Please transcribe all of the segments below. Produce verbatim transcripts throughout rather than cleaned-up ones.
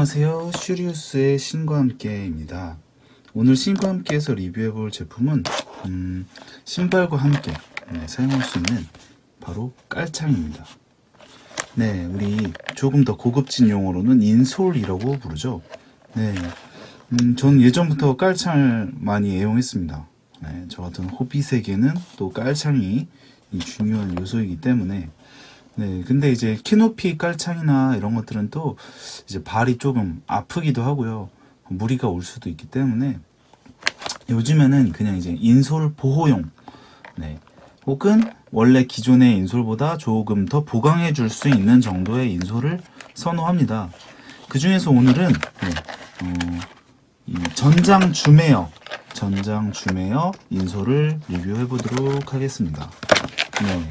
안녕하세요, 슈리우스의 신과 함께입니다. 오늘 신과 함께에서 리뷰해볼 제품은 음, 신발과 함께 네, 사용할 수 있는 바로 깔창입니다. 네, 우리 조금 더 고급진 용어로는 인솔이라고 부르죠. 네, 음, 전 예전부터 깔창을 많이 애용했습니다. 네, 저 같은 호비 세계는 또 깔창이 중요한 요소이기 때문에. 네, 근데 이제 키높이 깔창이나 이런 것들은 또 이제 발이 조금 아프기도 하고요. 무리가 올 수도 있기 때문에 요즘에는 그냥 이제 인솔 보호용, 네, 혹은 원래 기존의 인솔보다 조금 더 보강해 줄 수 있는 정도의 인솔을 선호합니다. 그 중에서 오늘은 네, 어, 이 전장 줌웨어, 전장 줌웨어 인솔을 리뷰해 보도록 하겠습니다. 네.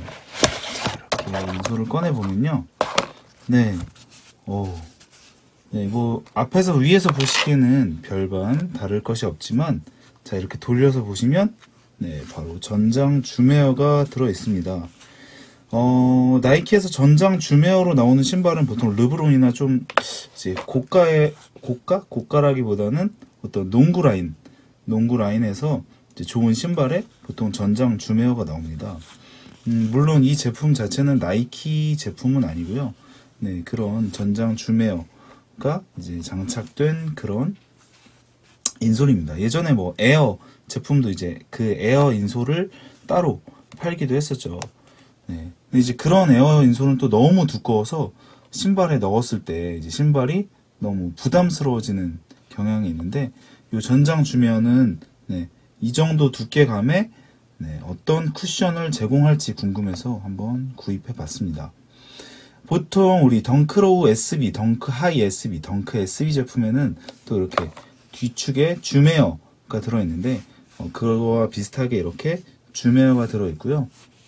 인솔을 꺼내 보면요, 네, 오, 네, 뭐 앞에서 위에서 보시기에는 별반 다를 것이 없지만, 자, 이렇게 돌려서 보시면, 네, 바로 전장 줌웨어가 들어 있습니다. 어, 나이키에서 전장 줌웨어로 나오는 신발은 보통 르브론이나 좀 이제 고가의 고가 고가라기보다는 어떤 농구 라인, 농구 라인에서 이제 좋은 신발에 보통 전장 줌웨어가 나옵니다. 음, 물론 이 제품 자체는 나이키 제품은 아니고요. 네, 그런 전장 줌웨어가 이제 장착된 그런 인솔입니다. 예전에 뭐 에어 제품도 이제 그 에어 인솔을 따로 팔기도 했었죠. 네, 근데 이제 그런 에어 인솔은 또 너무 두꺼워서 신발에 넣었을 때 이제 신발이 너무 부담스러워지는 경향이 있는데, 이 전장 줌웨어는 네, 이 정도 두께감에 네, 어떤 쿠션을 제공할지 궁금해서 한번 구입해 봤습니다. 보통 우리 덩크로우 에스비, 덩크 하이 에스비, 덩크 에스비 제품에는 또 이렇게 뒤축에 줌웨어가 들어있는데, 어, 그거와 비슷하게 이렇게 줌웨어가 들어있고요.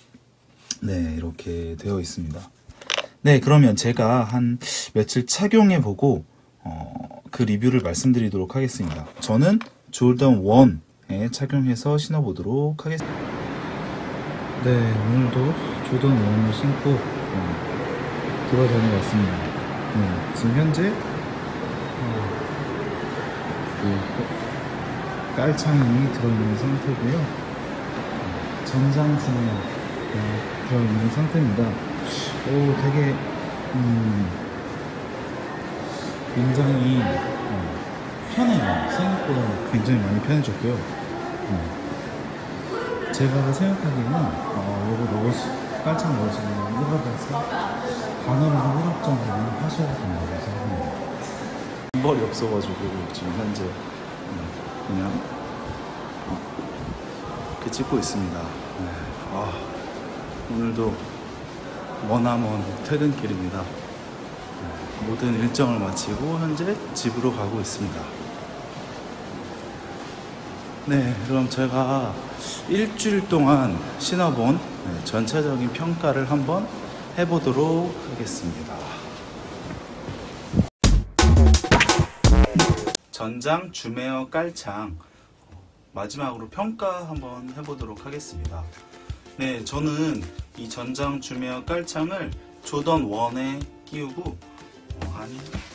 네, 이렇게 되어 있습니다. 네, 그러면 제가 한 며칠 착용해 보고 어, 그 리뷰를 말씀드리도록 하겠습니다. 저는 조던 원에 착용해서 신어보도록 하겠습니다. 네, 오늘도 조던 원을 신고 어, 돌아다녀 왔습니다. 네, 지금 현재 어, 그 깔창이 들어있는 상태고요. 어, 전장 줌웨어 어, 들어있는 상태입니다. 오, 되게 음, 굉장히 어, 편해요. 생각보다 굉장히 많이 편해졌고요. 음. 제가 생각하기에는 어, 요거 넣으시, 깔창 넣으시면 일업에서 반으로 일업 정도는 하셔야 된다고 생각합니다. 신발이 없어가지고 지금 현재 그냥 이렇게 찍고 있습니다. 네. 아, 오늘도 머나먼 퇴근길입니다. 네. 모든 일정을 마치고 현재 집으로 가고 있습니다. 네, 그럼 제가 일주일 동안 신어본 네, 전체적인 평가를 한번 해보도록 하겠습니다. 전장 줌웨어 깔창 마지막으로 평가 한번 해보도록 하겠습니다. 네, 저는 이 전장 줌웨어 깔창을 조던 원에 끼우고 어, 한,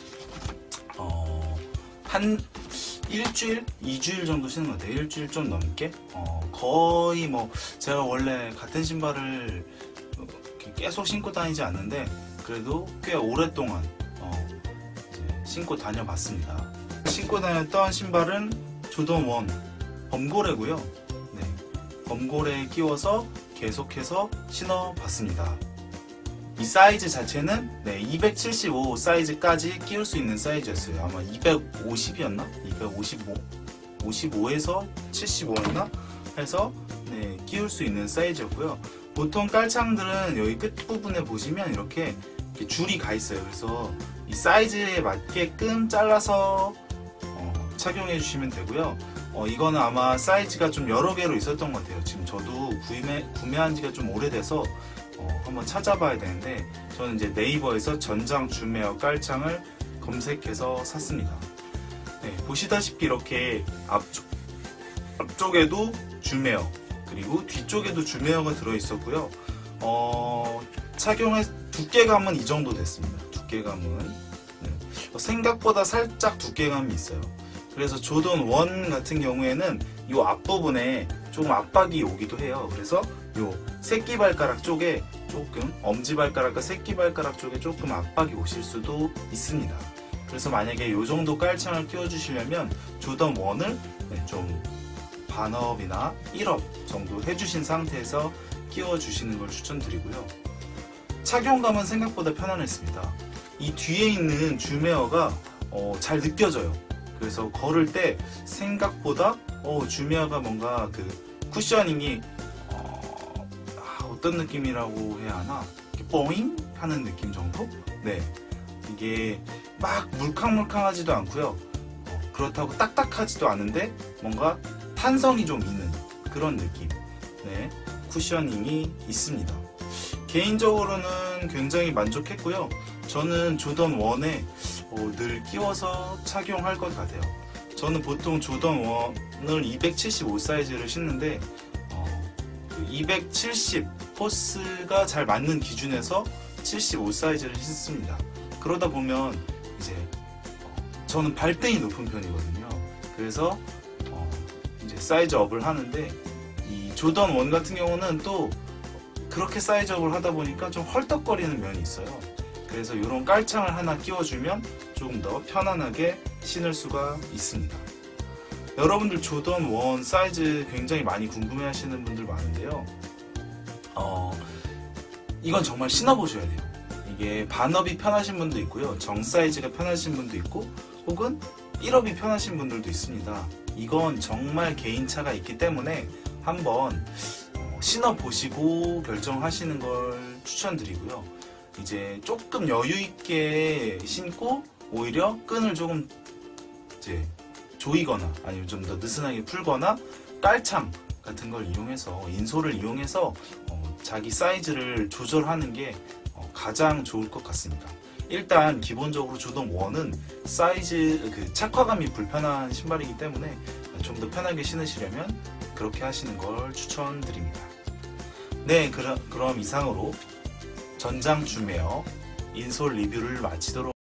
어, 한 일주일? 이주일 정도 신은 것 같아요. 일주일 좀 넘게? 어, 거의 뭐 제가 원래 같은 신발을 계속 신고 다니지 않는데 그래도 꽤 오랫동안 어, 이제 신고 다녀봤습니다. 신고 다녔던 신발은 조던 원 범고래고요. 네, 범고래에 끼워서 계속해서 신어봤습니다. 이 사이즈 자체는 네, 이백칠십오 사이즈까지 끼울 수 있는 사이즈였어요. 아마 이백오십이었나? 이백오십오, 오십오에서 칠십오였나? 해서 네, 끼울 수 있는 사이즈였고요. 보통 깔창들은 여기 끝부분에 보시면 이렇게, 이렇게 줄이 가 있어요. 그래서 이 사이즈에 맞게끔 잘라서 어, 착용해 주시면 되고요. 어, 이거는 아마 사이즈가 좀 여러 개로 있었던 것 같아요. 지금 저도 구매, 구매한 지가 좀 오래돼서 어, 한번 찾아봐야 되는데, 저는 이제 네이버에서 전장 줌웨어 깔창을 검색해서 샀습니다. 네, 보시다시피 이렇게 앞쪽, 앞쪽에도 줌웨어, 그리고 뒤쪽에도 줌웨어가 들어있었고요. 어, 착용의 두께감은 이 정도 됐습니다. 두께감은 네. 생각보다 살짝 두께감이 있어요. 그래서 조던 원 같은 경우에는 이 앞부분에 조금 압박이 오기도 해요. 그래서 요 새끼발가락 쪽에 조금, 엄지발가락과 새끼발가락 쪽에 조금 압박이 오실 수도 있습니다. 그래서 만약에 이 정도 깔창을 끼워주시려면 조던 원을 네, 좀 반업이나 일 업 정도 해주신 상태에서 끼워주시는 걸 추천드리고요. 착용감은 생각보다 편안했습니다. 이 뒤에 있는 주메어가 어, 잘 느껴져요. 그래서 걸을 때 생각보다 어, 주메어가 뭔가 그 쿠셔닝이 어, 아, 어떤 느낌이라고 해야 하나? 뽀잉? 하는 느낌 정도? 네, 이게 막 물캉물캉하지도 않고요. 어, 그렇다고 딱딱하지도 않은데 뭔가 탄성이 좀 있는 그런 느낌. 네, 쿠셔닝이 있습니다. 개인적으로는 굉장히 만족했고요. 저는 조던 원에 어, 늘 끼워서 착용할 것 같아요. 저는 보통 조던 원을 이백칠십오 사이즈를 신는데 어, 그 이백칠십 포스가 잘 맞는 기준에서 칠십오 사이즈를 신습니다. 그러다 보면 이제 어, 저는 발등이 높은 편이거든요. 그래서 어, 이제 사이즈업을 하는데 이 조던 원 같은 경우는 또 그렇게 사이즈업을 하다 보니까 좀 헐떡거리는 면이 있어요. 그래서 이런 깔창을 하나 끼워주면 조금 더 편안하게 신을 수가 있습니다. 여러분들 조던 원 사이즈 굉장히 많이 궁금해 하시는 분들 많은데요. 어, 이건 정말 신어보셔야 돼요. 이게 반업이 편하신 분도 있고요. 정 사이즈가 편하신 분도 있고 혹은 일 업이 편하신 분들도 있습니다. 이건 정말 개인차가 있기 때문에 한번 신어보시고 결정하시는 걸 추천드리고요. 이제 조금 여유있게 신고 오히려 끈을 조금 이제 조이거나 아니면 좀 더 느슨하게 풀거나 깔창 같은 걸 이용해서 인솔을 이용해서 어, 자기 사이즈를 조절하는 게 어, 가장 좋을 것 같습니다. 일단 기본적으로 조던 원은 사이즈 그 착화감이 불편한 신발이기 때문에 좀 더 편하게 신으시려면 그렇게 하시는 걸 추천드립니다. 네, 그럼, 그럼 이상으로 전장 주메어 인솔 리뷰를 마치도록